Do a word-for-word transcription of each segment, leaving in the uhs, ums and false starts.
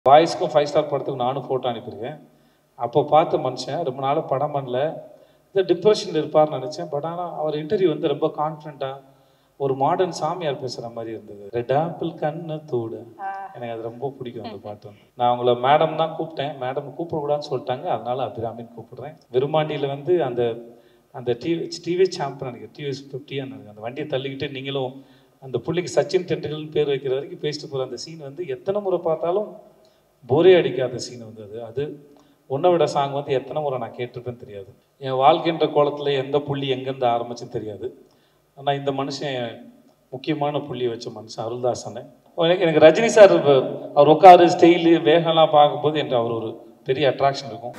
பாய்ஸ்க்கும் five star படத்துக்கு நானும் photo அனுப்பியிருக்கேன். அப்போ பார்த்த மனுஷன் ரொம்ப நாள் படம் பண்ணல, இந்த டிப்ரெஷனில் இருப்பார்னு நினச்சேன். பட் ஆனால் அவர் இன்டர்வியூ வந்து ரொம்ப கான்ஃபிடண்ட்டாக ஒரு மாடர்ன் சாமியார் பேசுகிற மாதிரி இருந்தது. ரெட் ஆப்பிள் கண்ணு தூடு, எனக்கு அது ரொம்ப பிடிக்கும் அந்த பாட்டு. நான் அவங்கள மேடம் தான் கூப்பிட்டேன், மேடம் கூப்பிடக்கூடாதுன்னு சொல்லிட்டாங்க, அதனால அபிராமின்னு கூப்பிடுறேன். விருமாண்டியில் வந்து அந்த அந்த டிவி டிவிஎஸ் சாம்பியன் எனக்கு டிவிஎஸ் ஃபிஃப்டி அந்த வண்டியை தள்ளிக்கிட்டு நீங்களும் அந்த பிள்ளைக்கு சச்சின் டெண்டுல்கர் பேர் வைக்கிற வரைக்கும் பேசிட்டு போகிற அந்த சீன் வந்து எத்தனை முறை பார்த்தாலும் போரே அடிக்காத சீன் வந்து அது அது ஒன்றை விட சாங் வந்து எத்தனை முறை நான் கேட்டிருப்பேன்னு தெரியாது. என் வாழ்க்கைன்ற கோலத்தில் எந்த புள்ளி எங்கேருந்து ஆரம்பிச்சுன்னு தெரியாது. ஆனால் இந்த மனுஷன் முக்கியமான புள்ளி வச்ச மனுஷன் அருள்தாசனை. எனக்கு எனக்கு ரஜினி சார் அவர் உட்காரு ஸ்டைலு வேகம்லாம் பார்க்கும்போது எனக்கு அவர் ஒரு பெரிய அட்ராக்ஷன் இருக்கும்.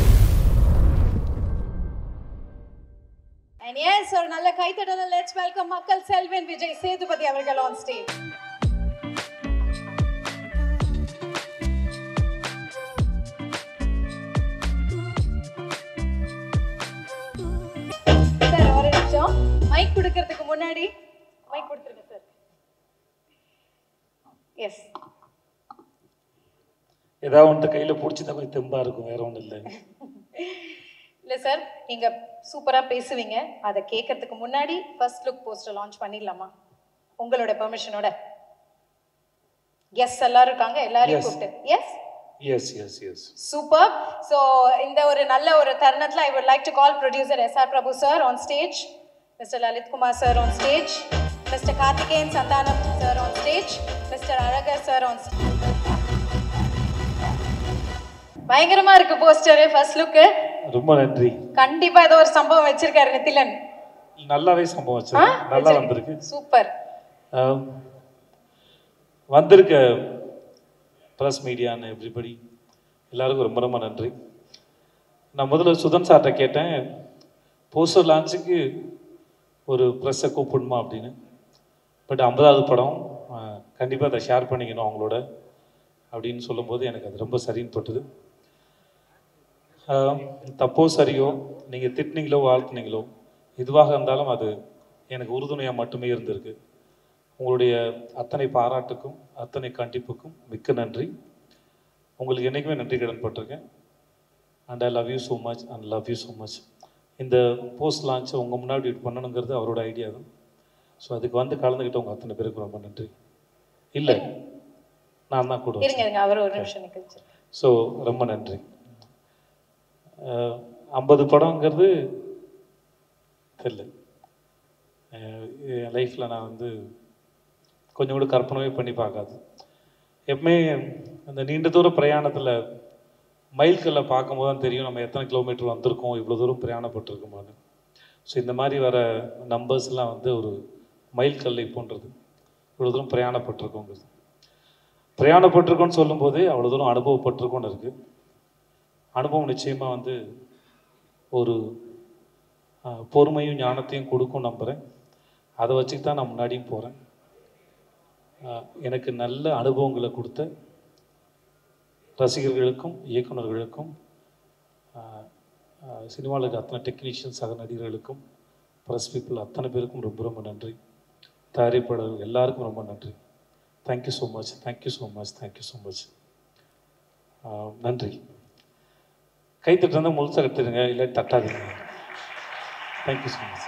And yes, ஒரு நல்ல கைத்தட்டல். Let's welcome மக்கள் செல்வன் விஜய் சேதுபதி அவர்கள் on stage. சார் ஒரு நிமிஷம் மைக் கொடுக்கிறதுக்கு முன்னாடி மைக் கொடுத்துருங்க சார். எஸ், ஏதாவது ஒன்று கையில் பிடிச்சிதான் கொஞ்சம் தெம்பா இருக்கும், வேற ஒன்றும் இல்லை. இல்லை சார், நீங்கள் சூப்பராக பேசுவீங்க. அதை கேட்கறதுக்கு முன்னாடி ஃபர்ஸ்ட் லுக் போஸ்டர் லான்ச் பண்ணிடலாமா உங்களோட பெர்மிஷனோட? எஸ், எல்லாரும் இருக்காங்க, எல்லாரையும் கூப்பிட்டு. Yes yes yes yes super. So இந்த ஒரு நல்ல ஒரு தருணத்தில் I would like to call producer S R Prabhu sir on stage, mister Lalith Kumar sir on stage, mister Karthikeyan Santhanam sir on stage, mister Azhagar sir on stage. பயங்கரமா இருக்கு போஸ்டர், ஃபர்ஸ்ட் லுக்கு. ரொம்ப நன்றி. கண்டிப்பா ஏதோ ஒரு சம்பவம் வச்சிருக்காரு நிதிலன். நல்லாவே சம்பவம் வச்சிருக்கேன், நல்லா வந்திருக்கு. சூப்பர். வந்திருக்க ப்ரெஸ் மீடியான்னு எவ்ரிபடி எல்லாருக்கும் ரொம்ப ரொம்ப நன்றி. நான் முதல்ல சுதன் சார்கிட்ட கேட்டேன், போஸ்டர் லான்ச்சுக்கு ஒரு ப்ரெஸ்ஸை கூப்பிடணுமா அப்படின்னு. பட் ஐம்பதாவது படம் கண்டிப்பாக அதை ஷேர் பண்ணிக்கணும் அவங்களோட அப்படின்னு சொல்லும்போது எனக்கு அது ரொம்ப சரின்னு பட்டுது. தப்போ சரியோ, நீங்கள் திட்டினீங்களோ வாழ்த்துனீங்களோ எதுவாக இருந்தாலும் அது எனக்கு உறுதுணையாக மட்டுமே இருந்திருக்கு. உங்களுடைய அத்தனை பாராட்டுக்கும் அத்தனை கண்டிப்புக்கும் மிக்க நன்றி. உங்களுக்கு என்றைக்குமே நன்றி கடன் பட்டிருக்கேன். And I love you so much and love you so much. இந்த போஸ்ட் லான்ச்சை உங்கள் முன்னாடி பண்ணணுங்கிறது அவரோட ஐடியா தான். ஸோ அதுக்கு வந்து கலந்துக்கிட்ட உங்கள் அத்தனை பேருக்கு ரொம்ப நன்றி. இல்லை நான் தான் கூட ஸோ ரொம்ப நன்றி. ஐம்பது படங்கிறது தெரியல, என் லைஃப்பில் நான் வந்து கொஞ்சம் கூட கற்பனவே பண்ணி பார்க்காது. எப்பவுமே அந்த நீண்ட தூர பிரயாணத்தில் மைல்கல்லை பார்க்கும்போது தான் தெரியும் நம்ம எத்தனை கிலோமீட்டர் வந்திருக்கோம், இவ்வளோ தூரம் பிரயாணப்பட்டிருக்கோமான்னு. ஸோ இந்த மாதிரி வர நம்பர்ஸ்லாம் வந்து ஒரு மைல்கல்லை போன்றது. இவ்வளோ தூரம் பிரயாணப்பட்டிருக்கோங்கிறது, பிரயாணப்பட்டிருக்கோன்னு சொல்லும்போதே அவ்வளோ தூரம் அனுபவப்பட்டிருக்கோன்னு இருக்குது. அனுபவம் நிச்சயமாக வந்து ஒரு பொறுமையும் ஞானத்தையும் கொடுக்கும் நம்புகிறேன். அதை வச்சுட்டு தான் நான் முன்னாடியும் போகிறேன். எனக்கு நல்ல அனுபவங்களை கொடுத்த ரசிகர்களுக்கும் இயக்குநர்களுக்கும் சினிமாவில் இருக்க அத்தனை டெக்னீஷியன்ஸ் சக நடிகர்களுக்கும் ப்ரெஸ் பீப்புள் அத்தனை பேருக்கும் ரொம்ப ரொம்ப நன்றி. தயாரிப்பாளர்கள் எல்லாருக்கும் ரொம்ப நன்றி. Thank you so much, thank you so much, thank you so much. நன்றி. கை தட்டுறதா முழுசாக கட்டுருங்க, இல்லை தட்டாதீங்க. Thank you so much.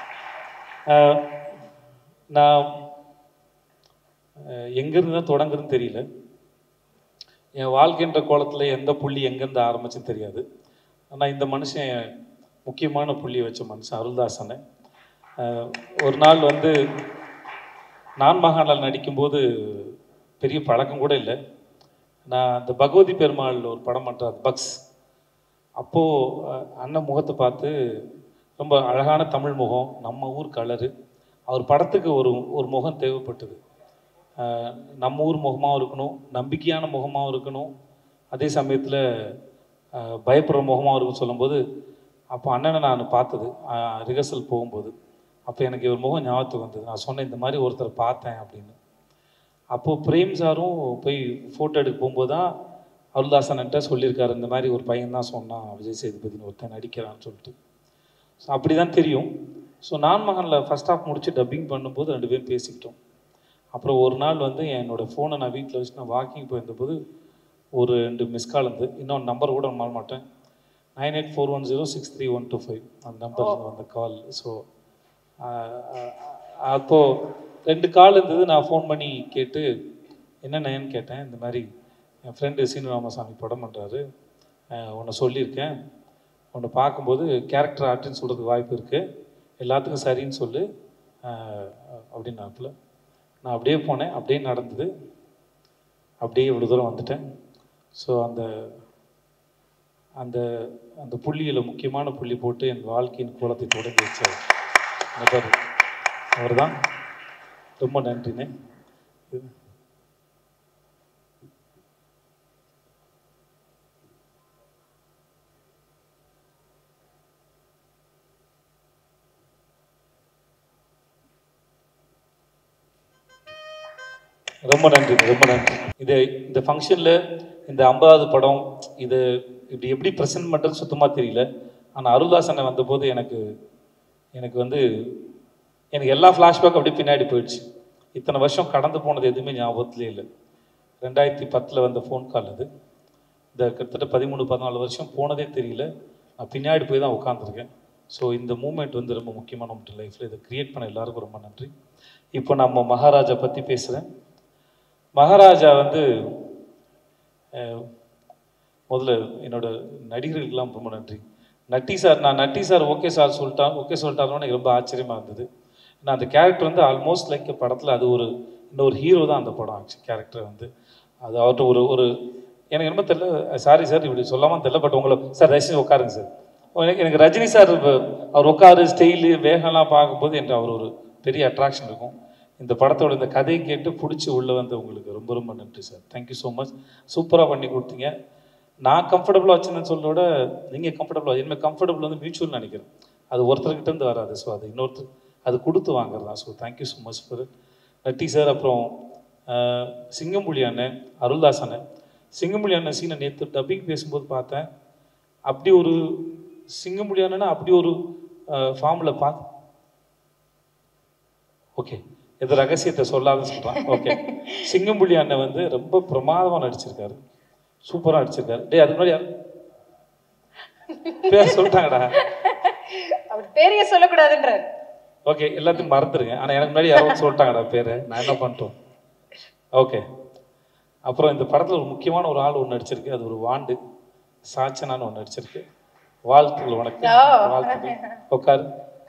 நான் எங்கேருந்து தான் தொடங்குறதுன்னு தெரியல. என் வாழ்க்கைன்ற கோலத்தில் எந்த புள்ளி எங்கேருந்து ஆரம்பிச்சுன்னு தெரியாது. ஆனால் இந்த மனுஷன் முக்கியமான புள்ளி வச்ச மனுஷன் அருள்தாசனை. ஒரு நாள் வந்து நான் மகானால் நடிக்கும்போது பெரிய பழக்கம் கூட இல்லை. நான் அந்த பகவதி பெருமாள் ஒரு படம் பண்ணுறாரு பக்ஸ். அப்போது அண்ணன் முகத்தை பார்த்து ரொம்ப அழகான தமிழ் முகம், நம்ம ஊர் கலரு. அவர் படத்துக்கு ஒரு ஒரு முகம் தேவைப்பட்டது. நம்ம ஊர் முகமாகவும் இருக்கணும், நம்பிக்கையான முகமாகவும் இருக்கணும், அதே சமயத்தில் பயப்படுற முகமாகவும் இருக்குன்னு சொல்லும்போது அப்போ அண்ணனை நான் பார்த்தது ரிஹர்சல் போகும்போது. அப்போ எனக்கு ஒரு முகம் ஞாபகத்துக்கு வந்தது. நான் சொன்னேன் இந்த மாதிரி ஒருத்தரை பார்த்தேன் அப்படின்னு. அப்போது பிரேம் சாரும் போய் ஃபோட்டோ எடுக்க போகும்போது தான் அருள்தாசன்கிட்ட சொல்லியிருக்காரு, இந்த மாதிரி ஒரு பையன் தான் சொன்னான் விஜய் சேதுபதினு ஒருத்தன் நடிக்கிறான்னு சொல்லிட்டு. ஸோ அப்படி தான் தெரியும். ஸோ நான் மகனில் ஃபஸ்ட் ஹாஃப் முடிச்சு டப்பிங் பண்ணும்போது ரெண்டு பேரும் பேசிக்கிட்டோம். அப்புறம் ஒரு நாள் வந்து என்னோடய ஃபோனை நான் வீட்டில் வச்சு நான் வாக்கிங் போயிருந்தபோது ஒரு ரெண்டு மிஸ் கால் இருந்து இன்னொன்று நம்பர் கூட மாற மாட்டேன் nine eight four one zero six three one two five அந்த நம்பர் வந்த கால். ஸோ அப்போது ரெண்டு கால் இருந்தது. நான் ஃபோன் பண்ணி கேட்டு என்னென்னு கேட்டேன். இந்த மாதிரி என் ஃப்ரெண்டு சீனு ராமசாமி படம் பண்ணுறாரு, உன்னை சொல்லியிருக்கேன், உன்னை பார்க்கும்போது கேரக்டர் ஆர்ட்டுன்னு சொல்கிறதுக்கு வாய்ப்பு இருக்குது, எல்லாத்துக்கும் சரின்னு சொல்லு அப்படின்னாப்புல. நான் அப்படியே போனேன், அப்படியே நடந்தது, அப்படியே இவ்வளோ தூரம் வந்துட்டேன். ஸோ அந்த அந்த அந்த புள்ளியில் முக்கியமான புள்ளி போட்டு என் வாழ்க்கையின் கோலத்தை தொடங்கி வச்சார் நபர் அவர் தான். ரொம்ப நன்றிண்ணே. ரொம்ப நன்றி, ரொம்ப நன்றி. இது இந்த ஃபங்க்ஷனில் இந்த ஐம்பதாவது படம் இது இப்படி எப்படி ப்ரெசென்ட் பண்ணுறது சுத்தமாக தெரியல. ஆனால் அருள்தாசனை வந்தபோது எனக்கு எனக்கு வந்து எனக்கு எல்லா ஃப்ளாஷ்பேக்கும் அப்படியே பின்னாடி போயிடுச்சு. இத்தனை வருஷம் கடந்து போனது எதுவுமே ஞாபகத்துலேயே இல்லை. ரெண்டாயிரத்தி பத்தில் வந்த ஃபோன் கால் அது. இந்த கிட்டத்தட்ட பதிமூணு பதினாலு வருஷம் போனதே தெரியல. நான் பின்னாடி போய் தான் உட்காந்துருக்கேன். ஸோ இந்த மூமெண்ட் வந்து ரொம்ப முக்கியமான நம்மளுடைய லைஃப்பில். இதை க்ரியேட் பண்ண எல்லாருக்கும் ரொம்ப நன்றி. இப்போ நம்ம மகாராஜா பற்றி பேசுகிறேன். மகாராஜா வந்து முதல்ல என்னோட நடிகர்களுக்கெல்லாம் ரொம்ப நன்றி. நட்டி சார், நான் நட்டி சார் ஓகே சார் சொல்லிட்டா ஓகே சொல்லிட்டாருன்னு எனக்கு ரொம்ப ஆச்சரியமாக இருந்தது. ஏன்னா அந்த கேரக்டர் வந்து ஆல்மோஸ்ட் லைக் படத்தில் அது ஒரு இன்னொரு ஹீரோ தான் அந்த படம். ஆக்சுவலி கேரக்டர் வந்து அது அவர்கிட்ட ஒரு ஒரு எனக்கு என்னமோ தெரியல, சாரி சார் இப்படி சொல்லாமல் தெரியல, பட் உங்களை சார் ரஜினி உட்காருங்க சார். எனக்கு எனக்கு ரஜினி சார் அவர் உட்காரு ஸ்டைலு வேகம்லாம் பார்க்கும்போது எனக்கு அவர் ஒரு பெரிய அட்ராக்ஷன் இருக்கும். இந்த படத்தோட இந்த கதையை கேட்டு பிடிச்சி உள்ளே வந்து உங்களுக்கு ரொம்ப ரொம்ப நன்றி சார். Thank you so much. சூப்பராக பண்ணி கொடுத்தீங்க. நான் கம்ஃபர்டபுளாக வச்சுருந்தேன்னு சொல்கிறோட நீங்கள் கம்ஃபர்டபுளாக இனிமேல் கம்ஃபர்டபுள் வந்து மியூச்சுவல் நினைக்கிறேன். அது ஒருத்தர்கிட்டேருந்து வராது. ஸோ அது இன்னொருத்தர் அது கொடுத்து வாங்குறது தான். So thank you so much for Natty sir. அப்புறம் சிங்கம்புலி அண்ணன், அருள்தாஸ் அண்ணன். சிங்கம்புலி அண்ணன் சீனை நேற்று டப்பிங் பேசும்போது பார்த்தேன். அப்படி ஒரு சிங்கம்புலி அண்ணன்னா அப்படி ஒரு ஃபார்மில் பார்த்து ஓகே எது ரகசியத்தை சொல்லாத சொல்கிறான். ஓகே, சிங்கம்புலி அண்ணன் வந்து ரொம்ப பிரமாதமாக நடிச்சிருக்காரு, சூப்பராக நடிச்சிருக்காரு. டே அதுக்கு முன்னாடி யார் பேர் சொல்லிட்டாங்கடா, அவர் பேரையே சொல்லக்கூடாதுன்றார். ஓகே எல்லாத்தையும் மறந்துடுங்க. ஆனால் எனக்கு முன்னாடி யாரும் சொல்லிட்டாங்கடா பேர், நான் என்ன பண்ணிட்டோம். ஓகே, அப்புறம் இந்த படத்தில் ஒரு முக்கியமான ஒரு ஆள் ஒன்று நடிச்சிருக்கு. அது ஒரு வாண்டு சாச்சனான்னு ஒன்று நடிச்சிருக்கு. வாழ்த்துக்கள், வணக்கம், வாழ்த்துக்கள். உட்காரு.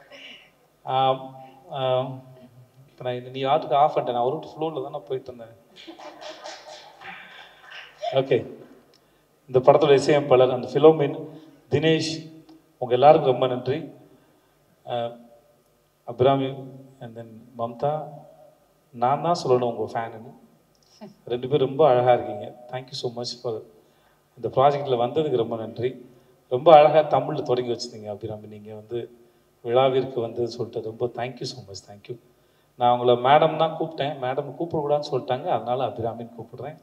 இப்போ நான் நீ ஆட்டுக்கு ஆஃப் பண்ணிட்டேன், நான் ஒரு ஃப்ளோரில் தான் நான் போயிட்டு இருந்தேன். ஓகே, இந்த படத்தோட இசையமைப்பாளர் அந்த ஃபிலோமின் தினேஷ், உங்கள் எல்லாருக்கும் ரொம்ப நன்றி. அபிராமி அண்ட் தென் மம்தா, நான் தான் சொல்லணும் உங்கள் ஃபேனுன்னு. ரெண்டு பேரும் ரொம்ப அழகாக இருக்கீங்க. தேங்க்யூ ஸோ மச் ஃபார் இந்த ப்ராஜெக்டில் வந்ததுக்கு ரொம்ப நன்றி. ரொம்ப அழகாக தமிழில் தொடங்கி வச்சுருந்தீங்க அபிராமி. நீங்கள் வந்து விழாவிற்கு வந்து சொல்லிட்டு ரொம்ப தேங்க்யூ ஸோ மச். தேங்க்யூ. நான் உங்களை மேடம் தான் கூப்பிட்டேன், மேடம் கூப்பிடக்கூடாதுன்னு சொல்லிட்டாங்க, அதனால அபிராமின்னு கூப்பிடுறேன்.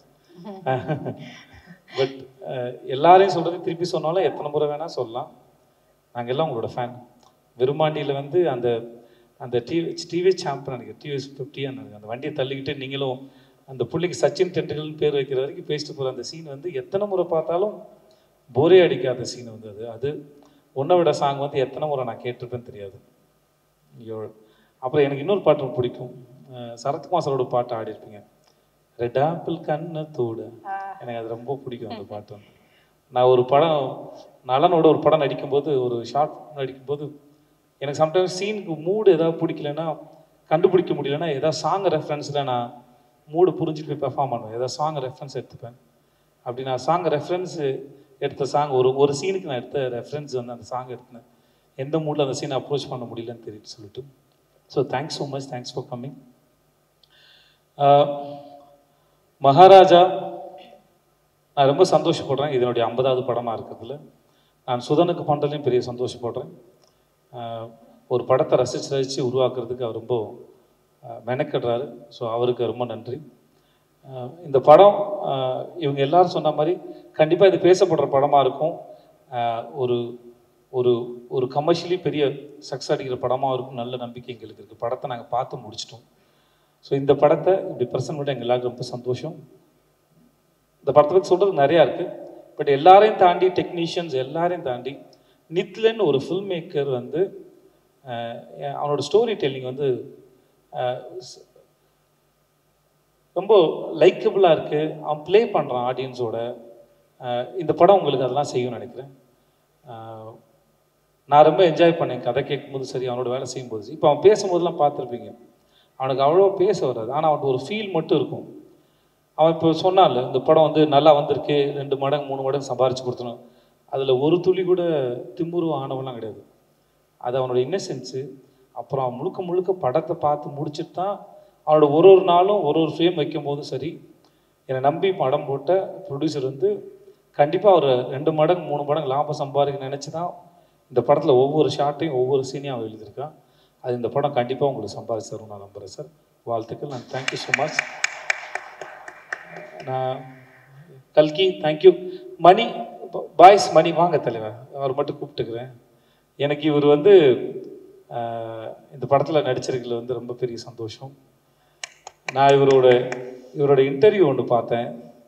பட் எல்லாரையும் சொல்கிறது திருப்பி சொன்னாலும் எத்தனை முறை வேணால் சொல்லலாம். நாங்கள் எல்லாம் உங்களோட ஃபேன். விருமாண்டியில் வந்து அந்த அந்த டிவி டிவிஎஸ் சாம்பியன் நினைக்கிறேன், டிவிஎஸ் ஃபிஃப்டி அந்த வண்டியை தள்ளிக்கிட்டு நீங்களும் அந்த பிள்ளைக்கு சச்சின் டெண்டுல்கர்னு பேர் வைக்கிற வரைக்கும் பேசிட்டு போகிற அந்த சீன் வந்து எத்தனை முறை பார்த்தாலும் போரே அடிக்காத சீன் வந்து அது அது ஒன்றை விட சாங் வந்து எத்தனை முறை நான் கேட்டிருப்பேன்னு தெரியாது. ஐயோ, அப்புறம் எனக்கு இன்னொரு பாட்டு பிடிக்கும், சரத்குமார் சாரோட பாட்டு ஆடி இருப்பீங்க, ரெட் ஆப்பிள் கண்ணத்தோட. எனக்கு அது ரொம்ப பிடிக்கும் அந்த பாட்டு. வந்து நான் ஒரு படம் நலனோட ஒரு படம் நடிக்கும்போது, ஒரு ஷார்ட் நடிக்கும்போது எனக்கு சம்டைம்ஸ் சீனுக்கு மூடு ஏதாவது பிடிக்கலன்னா, கண்டுபிடிக்க முடியலன்னா ஏதாவது சாங் ரெஃபரன்ஸில் நான் மூடு புரிஞ்சுட்டு போய் பெர்ஃபார்ம் பண்ணுவேன். ஏதாவது சாங் ரெஃபரன்ஸ் எடுத்துப்பேன். அப்படி நான் சாங் ரெஃபரன்ஸு எடுத்த சாங் ஒரு ஒரு சீனுக்கு நான் எடுத்த ரெஃபரன்ஸ் வந்து அந்த சாங் எடுத்தேன். எந்த மூடில் அந்த சீனை அப்ரோச் பண்ண முடியலன்னு தெரியுது சொல்லிட்டு. So thanks so much, thanks for coming. Maharaja, நான் ரொம்ப சந்தோஷப்படுறேன் இதனுடைய ஐம்பதாவது படமாக இருக்கிறதுல. நான் சுதனுக்கு பண்ணுறதுலையும் பெரிய சந்தோஷப்படுறேன். ஒரு படத்தை ரசித்து ரசித்து உருவாக்குறதுக்கு அவர் ரொம்ப மெனக்கிடுறாரு. ஸோ அவருக்கு ரொம்ப நன்றி. இந்த படம் இவங்க எல்லாரும் சொன்ன மாதிரி கண்டிப்பாக இது பேசப்படுற படமாக இருக்கும். ஒரு ஒரு ஒரு கமர்ஷியலி பெரிய சக்ஸஸ் அடிக்கிற படமாக இருக்கும், நல்ல நம்பிக்கை எங்களுக்கு இருக்குது. படத்தை நாங்கள் பார்த்து முடிச்சிட்டோம். ஸோ இந்த படத்தை இப்படி ப்ரெசென்ட் பண்ண எங்கள் எல்லாருக்கும் ரொம்ப சந்தோஷம். இந்த படத்தை பற்றி சொல்கிறது நிறையா இருக்குது. பட் எல்லாரையும் தாண்டி டெக்னீஷியன்ஸ் எல்லாரையும் தாண்டி நித்லன்னு ஒரு ஃபில்ம் மேக்கர் வந்து அவனோட ஸ்டோரி டெல்லிங் வந்து ரொம்ப லைக்கபிளாக இருக்குது. அவன் ப்ளே பண்ணுறான் ஆடியன்ஸோட. இந்த படம் உங்களுக்கு அதெல்லாம் செய்யும்னு நினைக்கிறேன். நான் ரொம்ப என்ஜாய் பண்ணேன் கதை கேட்கும்போது சரி, அவனோட வேலை செய்யும்போது. இப்போ அவன் பேசும்போதெல்லாம் பார்த்துருப்பீங்க, அவனுக்கு அவ்வளோ பேச வராது, ஆனால் அவனுக்கு ஒரு ஃபீல் மட்டும் இருக்கும். அவன் இப்போ சொன்னான்ல, இந்த படம் வந்து நல்லா வந்திருக்கு, ரெண்டு மடங்கு மூணு மடங்கு சம்பாரிச்சு கொடுத்தணும், அதில் ஒரு துளி கூட திமுரு ஆனவெல்லாம் கிடையாது. அது அவனோட இன்னசென்ஸு. அப்புறம் அவன் முழுக்க முழுக்க படத்தை பார்த்து முடிச்சுட்டு தான் அவனோட ஒரு ஒரு நாளும் ஒரு ஒரு ஃப்ரேம் வைக்கும் போதும் சரி, என்னை நம்பி படம் போட்ட ப்ரொடியூசர் வந்து கண்டிப்பாக ஒரு ரெண்டு மடங்கு மூணு மடங்கு லாபம் சம்பாதிக்க நினச்சி தான் இந்த படத்தில் ஒவ்வொரு ஷாட்டையும் ஒவ்வொரு சீனையும் அவன் எழுதியிருக்கான். அது இந்த படம் கண்டிப்பாக உங்களுக்கு சம்பாதிச்சு தரும் நான் நம்புகிறேன் சார். வாழ்த்துக்கள். நான் தேங்க்யூ ஸோ மச். நான் கல்கி தேங்க்யூ. மணி பாய்ஸ் மணி வாங்க தலைவர், அவர் மட்டும் கூப்பிட்டுக்கிறேன். எனக்கு இவர் வந்து இந்த படத்தில் நடிச்சிருக்கல வந்து ரொம்ப பெரிய சந்தோஷம். நான் இவரோட இவரோட இன்டர்வியூ ஒன்று பார்த்தேன்.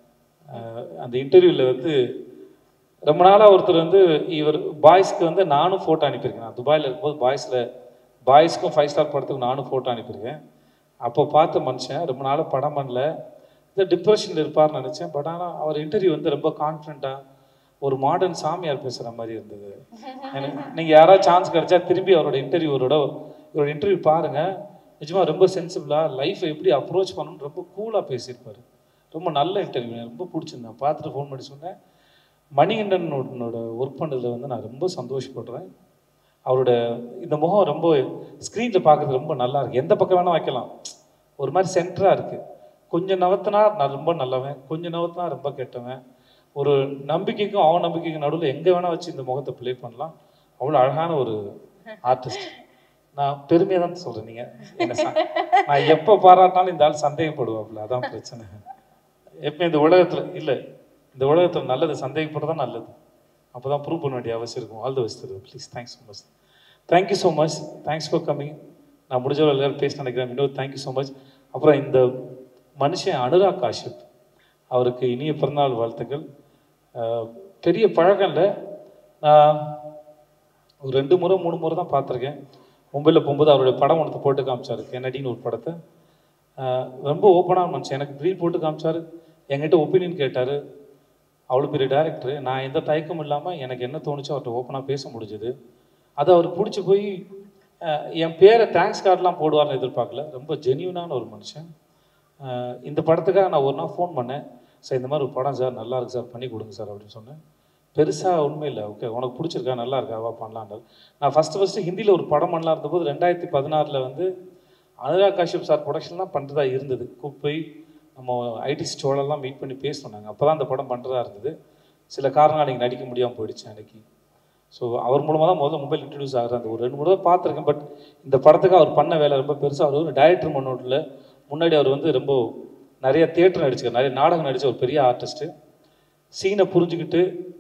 அந்த இன்டர்வியூவில் வந்து ரொம்ப நாளாக ஒருத்தர் வந்து இவர் பாய்ஸ்க்கு வந்து நானும் ஃபோட்டோ அனுப்பியிருக்கேன். நான் துபாயில் இருக்கும்போது பாய்ஸில் பாய்ஸ்க்கும் ஃபைவ் ஸ்டார் படத்துக்கு நானும் ஃபோட்டோ அனுப்பியிருக்கேன். அப்போ பார்த்த மனுஷன் ரொம்ப நாளாக படம் பண்ணல, இந்த டிப்ரெஷனில் இருப்பார்னு நினச்சேன். பட் ஆனால் அவர் இன்டர்வியூ வந்து ரொம்ப கான்ஃபிடண்ட்டாக ஒரு மாடர்ன் சாமியார் பேசுகிற மாதிரி இருந்தது. எனக்கு நீங்கள் யாராவது சான்ஸ் கிடச்சா திரும்பி அவரோட இன்டர்வியூரோட இவரோட இன்டர்வியூ பாருங்கள். நிஜமாக ரொம்ப சென்சிபிளாக லைஃப்பை எப்படி அப்ரோச் பண்ணணும்னு ரொம்ப கூலாக பேசியிருப்பார். ரொம்ப நல்ல இன்டர்வியூ, எனக்கு ரொம்ப பிடிச்சிருந்தேன். பார்த்துட்டு ஃபோன் பண்ணி சொன்னேன், மணிகண்டனோட ஒர்க் பண்ணதில் வந்து நான் ரொம்ப சந்தோஷப்படுறேன். அவரோட இந்த முகம் ரொம்ப ஸ்க்ரீனில் பார்க்குறது ரொம்ப நல்லா இருக்குது. எந்த பக்கம் வேணால் வைக்கலாம், ஒரு மாதிரி சென்டராக இருக்குது. கொஞ்சம் நவத்தினா நான் ரொம்ப நல்லவன், கொஞ்சம் நவத்தினா ரொம்ப கெட்டவன். ஒரு நம்பிக்கைக்கும் அவன் நம்பிக்கைக்கும் நடுவில் எங்கே வேணால் வச்சு இந்த முகத்தை ப்ளே பண்ணலாம். அவ்வளோ அழகான ஒரு ஆர்டிஸ்ட். நான் பெருமையாக தான் சொல்கிறேன். நீங்கள் என்ன நான் எப்போ பாராட்டினாலும் இந்த ஆள் சந்தேகப்படுவாப்புல, அதான் பிரச்சனை. எப்போ இந்த உலகத்தில் இல்லை, இந்த உலகத்தில் நல்லது சந்தேகப்பட தான் நல்லது. அப்போ தான் ப்ரூவ் பண்ண வேண்டிய அவசியம் இருக்கும். ஆல் த பெஸ்ட் தருது. Please. Thanks so much. Thank you so much. Thanks for coming. நான் முடிஞ்சவரை எல்லாரும் பேச நினைக்கிறேன். இன்னொரு தேங்க்யூ ஸோ மச். அப்புறம் இந்த மனுஷன் அனுராக் காஷ்யப், அவருக்கு இனிய பிறந்தநாள் வாழ்த்துக்கள். பெரிய பழக்கம் இல்லை, நான் ஒரு ரெண்டு முறை மூணு முறை தான் பார்த்துருக்கேன். மும்பையில் போகும்போது அவருடைய படம் ஒன்று போட்டு காமிச்சார், கென்னடின்னு ஒரு படத்தை. ரொம்ப ஓப்பனாக மனுஷன். எனக்கு ப்ரீ போட்டு காமிச்சார், என்கிட்ட ஒப்பீனியன் கேட்டார். அவ்வளோ பெரிய டேரக்டரு. நான் எந்த தயக்கமும் இல்லாமல் எனக்கு என்ன தோணுச்சோ அவர்கிட்ட ஓப்பனாக பேச முடிஞ்சுது. அது அவருக்கு பிடிச்சி போய் என் பேரை தேங்க்ஸ் கார்டெலாம் போடுவார்னு எதிர்பார்க்கல. ரொம்ப ஜென்யூனான ஒரு மனுஷன். இந்த படத்துக்காக நான் ஒரு நாள் ஃபோன் பண்ணேன், சார் இந்த மாதிரி ஒரு படம் சார், நல்லா இருக்கு சார், பண்ணி கொடுங்க சார் அப்படின்னு சொன்னேன். பெருசாக உண்மை இல்லை, ஓகே உனக்கு பிடிச்சிருக்கா, நல்லா இருக்காவா, பண்ணலான்றார். நான் ஃபஸ்ட்டு ஃபஸ்ட்டு ஹிந்தியில் ஒரு படம் பண்ணலாம் இருந்தபோது ரெண்டாயிரத்தி பதினாறில் வந்து அனுராக் காஷ்யப் சார் ப்ரொடக்ஷன் தான் பண்ணுறதா இருந்தது. கூப்பிட்டு போய் நம்ம ஐடி ஸ்டோலெல்லாம் மீட் பண்ணி பேசணும் நாங்கள். அப்போ தான் அந்த படம் பண்ணுறதா இருந்தது. சில காரணம் அன்றைக்கி நடிக்க முடியாமல் போயிடுச்சு அன்றைக்கி. ஸோ அவர் மூலமாக தான் முதல்ல மொபைல் இன்ட்ரடியூஸ் ஆகுது. அந்த ஒரு ரெண்டு மூணு தான் பார்த்துருக்கேன். பட் இந்த படத்துக்கு அவர் பண்ண வேலை ரொம்ப பெருசாக. அவர் ஒரு டைரக்டர் மன்னோட்டில் முன்னாடி அவர் வந்து ரொம்ப நிறைய தியேட்டர் நடிச்சிருக்கார், நிறைய நாடகம் நடித்த ஒரு பெரிய ஆர்டிஸ்ட்டு. சீனை புரிஞ்சுக்கிட்டு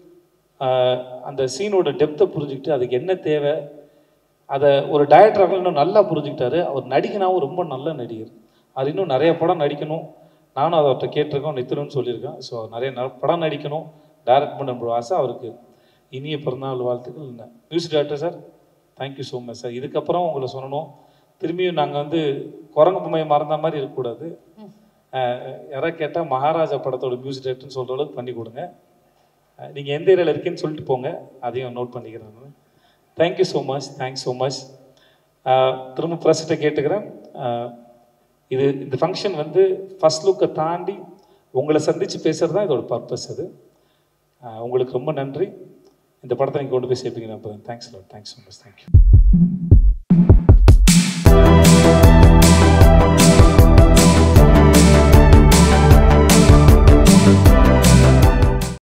அந்த சீனோட டெப்த்தை புரிஞ்சுக்கிட்டு அதுக்கு என்ன தேவை அதை ஒரு டைரக்டராக இன்னும் நல்லா புரிஞ்சுக்கிட்டாரு. அவர் நடிகனாகவும் ரொம்ப நல்ல நடிகர். அது இன்னும் நிறைய படம் நடிக்கணும், நானும் அதை அவர்கிட்ட கேட்டிருக்கோம், நித்துணும்னு சொல்லியிருக்கேன். ஸோ நிறைய படம் நடிக்கணும், டைரக்ட் பண்ண ஆசை. அவருக்கு இனிய பிறந்தநாள் வாழ்த்துக்கள். Music director sir, thank you so much sir. இதுக்கப்புறம் உங்களை சொல்லணும், திரும்பியும் நாங்கள் வந்து குரங்கு பொம்மையை மறந்த மாதிரி இருக்கக்கூடாது. யாராவது கேட்டால் மகாராஜா படத்தோட மியூசிக் டைரக்டர்னு சொல்கிற அளவுக்கு பண்ணி கொடுங்க. நீங்கள் எந்த ஏரியாவில் இருக்கேன்னு சொல்லிட்டு போங்க, அதையும் நோட் பண்ணிக்கிறேன் நான். Thank you so much. Thanks so much. திரும்ப ப்ரெஸ்கிட்ட கேட்டுக்கிறேன். இது இந்த ஃபங்க்ஷன் வந்து ஃபஸ்ட் லுக்கை தாண்டி உங்களை சந்தித்து பேசுகிறது தான் இதோட பர்பஸ். அது உங்களுக்கு ரொம்ப நன்றி. இந்த படத்தை நீங்கள் கொண்டு போய் சேர்ப்பீங்க. நான் thanks lot. Thanks so much. Thank you.